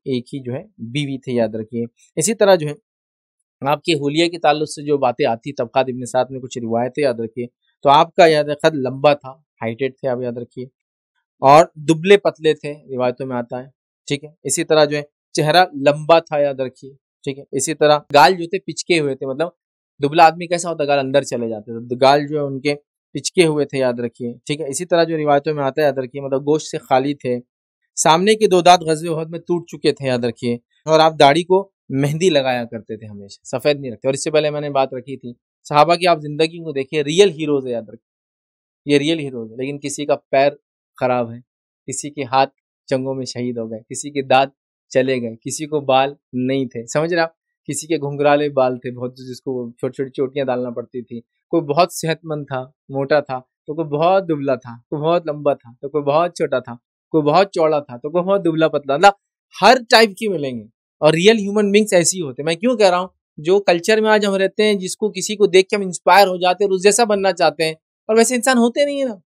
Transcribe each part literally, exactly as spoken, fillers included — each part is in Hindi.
एक ही जो है बीवी थे, याद रखिए। इसी तरह जो है आपके हुलिया के ताल्लुक से जो बातें आती, तबक़ात इब्न साद में कुछ रिवायतें याद रखिए। तो आपका याद खत लंबा था, हाइटेड थे आप, याद रखिए, और दुबले पतले थे, रिवायतों में आता है, ठीक है। इसी तरह जो है चेहरा लंबा था, याद रखिए, ठीक है। इसी तरह गाल जो थे पिचके हुए थे, मतलब दुबला आदमी कैसा होता है, गाल अंदर चले जाते थे, तो गाल जो है उनके पिचके हुए थे, याद रखिए, ठीक है। इसी तरह जो रिवायतों में आता है, याद रखिए, मतलब गोश्त से खाली थे। सामने के दो दांत ग़ज़वे उहद में टूट चुके थे, याद रखिए। और आप दाढ़ी को मेहंदी लगाया करते थे, हमेशा सफ़ेद नहीं रखते। और इससे पहले मैंने बात रखी थी सहाबा की, आप जिंदगी को देखिए, रियल हीरोज है, याद रखिए, ये रियल हीरोज है। लेकिन किसी का पैर खराब है, किसी के हाथ जंगों में शहीद हो गए, किसी के दांत चले गए, किसी को बाल नहीं थे, समझ रहे आप, किसी के घुंघराले बाल थे बहुत, जिसको छोटी छोटी चोटियां डालना पड़ती थी। कोई बहुत सेहतमंद था, मोटा था, तो कोई बहुत दुबला था, कोई बहुत लंबा था, तो कोई बहुत छोटा था, कोई बहुत चौड़ा था, तो कोई बहुत दुबला पतला, मतलब हर टाइप की मिलेंगे। और रियल ह्यूमन बींग्स ऐसे ही होते हैं। मैं क्यों कह रहा हूँ, जो कल्चर में आज हम रहते हैं, जिसको किसी को देख के हम इंस्पायर हो जाते हैं और उस जैसा बनना चाहते हैं, और वैसे इंसान होते नहीं है ना,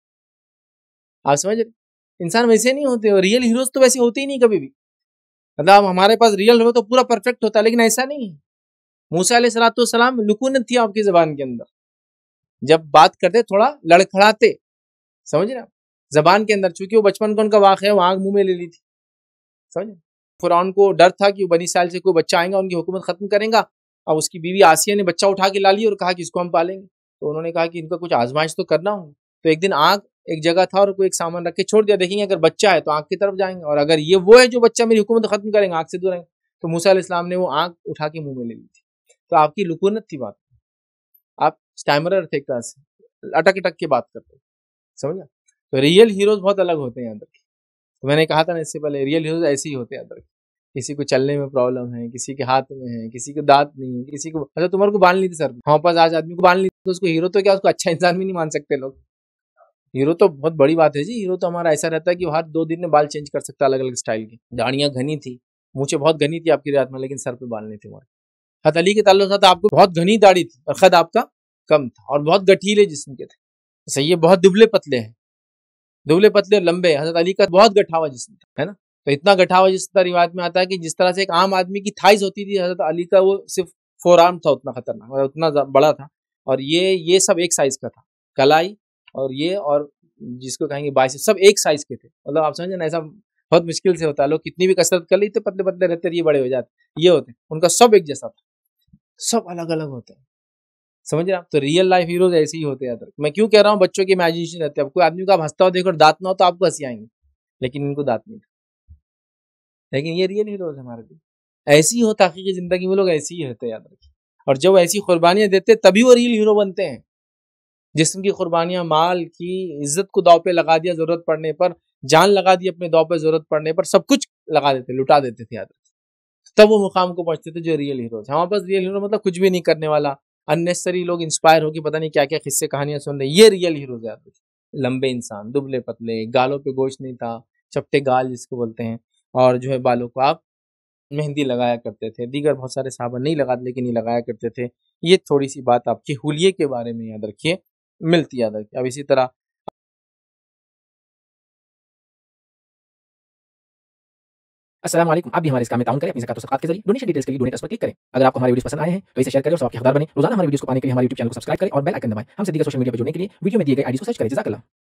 आप समझ रहे, इंसान वैसे नहीं होते। और रियल हीरोज तो वैसे होते ही नहीं कभी भी, मतलब हमारे पास रियल हीरो तो पूरा परफेक्ट होता है, लेकिन ऐसा नहीं है। मूसा अलैहिस्सलाम लुकूनत थी आपकी जबान के अंदर, जब बात करते थोड़ा लड़खड़ाते, समझ रहे, जबान के अंदर, चूंकि वो बचपन का उनका वाक़ है, वो आग मुंह में ले ली थी, समझ। फ़िरौन को डर था कि बनी इस्राइल से कोई बच्चा आएगा, उनकी हुकूमत खत्म करेगा। अब उसकी बीवी आसिया ने बच्चा उठा के ला लिया और कहा कि इसको हम पालेंगे। तो उन्होंने कहा कि इनका कुछ आजमाइश तो करना हो। तो एक दिन आग एक जगह था और कोई एक सामान रख के छोड़ दिया, देखेंगे अगर बच्चा है तो आग की तरफ जाएंगे, और अगर ये वो है जो बच्चा मेरी हुकूमत खत्म करेंगे, आग से दूर रहेंगे। तो मूसा अलैहिस्सलाम ने वो आग उठा के मुंह में ले ली थी। तो आपकी लुकूनत थी बात, आप स्टैमरर थे, एक तरह से अटक अटक के बात करते, समझा। तो रियल हीरोज बहुत अलग होते हैं, याद रखिए। तो मैंने कहा था ना इससे पहले, रियल हीरोज ऐसे ही होते हैं, याद रखिए। किसी को चलने में प्रॉब्लम है, किसी के हाथ में है, किसी को दांत नहीं है, किसी को, अच्छा तुम्हारे को बाल नहीं थे सर, हाँ पास आज आदमी को बाल नहीं थे, तो उसको हीरो तो क्या, उसको अच्छा इंसान भी नहीं मान सकते लोग। हीरो तो बहुत बड़ी बात है जी। हीरो तो हमारा ऐसा रहता है कि वो हर दो दिन में बाल चेंज कर सकता है, अलग अलग स्टाइल की। दाढ़ियां घनी थी, मूंछें बहुत घनी थी आपकी रियात में, लेकिन सर पे बाल नहीं थे हमारे। हज़रत अली के ताल्लुक से आपको बहुत घनी दाढ़ी थी और कद आपका कम था, और बहुत गठीले जिस्म के थे, सही है, बहुत दुबले पतले हैं, दुबले पतले और लंबे। हज़रत अली का बहुत गठावा जिस्म था, है ना। तो इतना गठावा जिस्म रिवायत में आता है कि जिस तरह से एक आम आदमी की थाइज होती थी, हज़रत अली का वो सिर्फ फोर आर्म था, उतना खतरनाक, और उतना बड़ा था। और ये ये सब एक साइज का था, कलाई और ये, और जिसको कहेंगे बाइसेप्स, सब एक साइज के थे। मतलब आप समझे ना, ऐसा बहुत मुश्किल से होता है। लोग कितनी भी कसरत कर लेते, पतले पतले रहते, ये बड़े हो जाते, ये होते, उनका सब एक जैसा था, सब अलग अलग होते हैं, समझ रहे आप। तो रियल लाइफ हीरोज ऐसे ही होते हैं। मैं क्यों कह रहा हूँ, बच्चों की इमेजिनेशन रहते हैं। अब कोई आदमी को आप हंसता हो देखो, दांत ना हो तो आपको हंसी आएंगे, लेकिन इनको दांत नहीं था, लेकिन ये रियल हीरोज हमारे लिए। ऐसी ही होता हकीकी जिंदगी में, लोग ऐसे ही रहते हैं, याद रखिए। और जब ऐसी कुर्बानियां देते तभी वो रियल हीरो बनते हैं। जिस्म की कुर्बानियां, माल की इज्जत को दाव पे लगा दिया, जरूरत पड़ने पर जान लगा दी, अपने दाव पे जरूरत पड़ने पर सब कुछ लगा देते, लुटा देते थे, याद रखिए। तब वो मुकाम को पहुंचते थे जो रियल हीरोज। हमारे पास रियल हीरो मतलब कुछ भी नहीं करने वाला, अननेसेसरी लोग इंस्पायर होकर पता नहीं क्या क्या किस्से कहानियां सुन रहे, ये रियल हीरोज, याद रखिए। लंबे इंसान, दुबले पतले, गालों पे गोश्त नहीं था, चपटे गाल जिसको बोलते हैं, और जो है बालों को आप मेहंदी लगाया करते थे। दीगर बहुत सारे साहबा नहीं लगाते, लेकिन ये लगाया करते थे। ये थोड़ी सी बात आपकी हुलिये के बारे में याद रखिए, मिलती याद रखिए। अब इसी तरह अस्सलाम वालेकुम। आप भी हमारे इस काम में ताउन करें अपनी ज़कात और सदक़ात के जरिए। डोनेशन डिटेल्स के लिए डोनेट पर क्लिक करें। अगर आपको हमारे वीडियोस पसंद आए हैं तो इसे शेयर करें और सबके हकदार बने। रोजाना हमारे वीडियोस को पाने के लिए हमारे यूट्यूब चैनल को सब्सक्राइब करें और बेल आइकन दबाएं। हमसे दीगर सोशल मीडिया पर जुड़ने के लिए वीडियो में दिए गए आईडी को सर्च करें। जज़ाकल्लाह।